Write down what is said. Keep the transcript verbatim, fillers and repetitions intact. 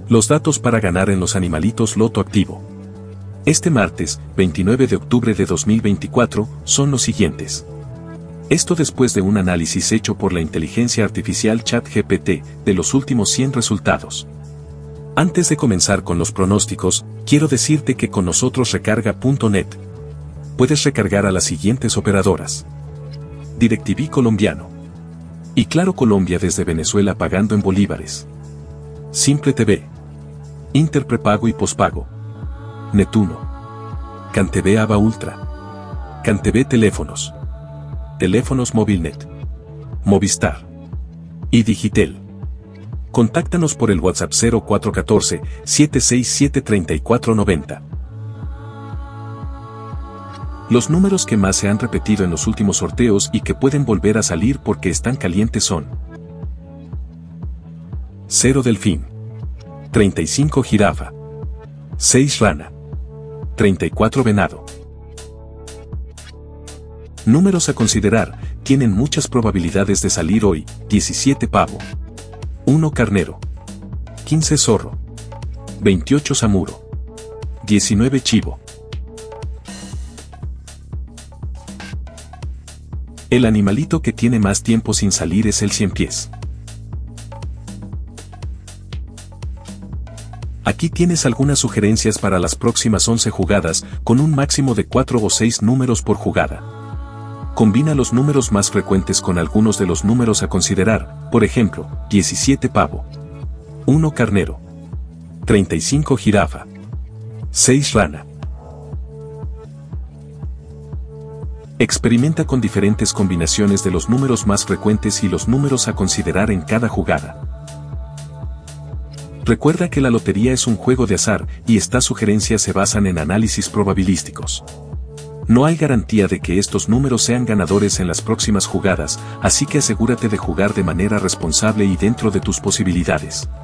Los datos para ganar en los animalitos Loto Activo. Este martes, veintinueve de octubre de dos mil veinticuatro, son los siguientes. Esto después de un análisis hecho por la inteligencia artificial ChatGPT de los últimos cien resultados. Antes de comenzar con los pronósticos, quiero decirte que con nosotros recarga punto net puedes recargar a las siguientes operadoras: DirecTV colombiano y Claro Colombia desde Venezuela pagando en bolívares, Simple T V, Interprepago y Pospago, Netuno, CanTV Ava Ultra, CanTV Teléfonos, Teléfonos Movilnet, Movistar y Digitel. Contáctanos por el WhatsApp cero cuatro uno cuatro, siete seis siete, tres cuatro nueve cero. Los números que más se han repetido en los últimos sorteos y que pueden volver a salir porque están calientes son cero Delfín, treinta y cinco Jirafa, seis Rana, treinta y cuatro Venado. Números a considerar: tienen muchas probabilidades de salir hoy: diecisiete Pavo, uno Carnero, quince Zorro, veintiocho Samuro, diecinueve Chivo. El animalito que tiene más tiempo sin salir es el cien pies. Aquí tienes algunas sugerencias para las próximas once jugadas, con un máximo de cuatro o seis números por jugada. Combina los números más frecuentes con algunos de los números a considerar, por ejemplo, diecisiete Pavo, uno Carnero, treinta y cinco Jirafa, seis Rana. Experimenta con diferentes combinaciones de los números más frecuentes y los números a considerar en cada jugada. Recuerda que la lotería es un juego de azar y estas sugerencias se basan en análisis probabilísticos. No hay garantía de que estos números sean ganadores en las próximas jugadas, así que asegúrate de jugar de manera responsable y dentro de tus posibilidades.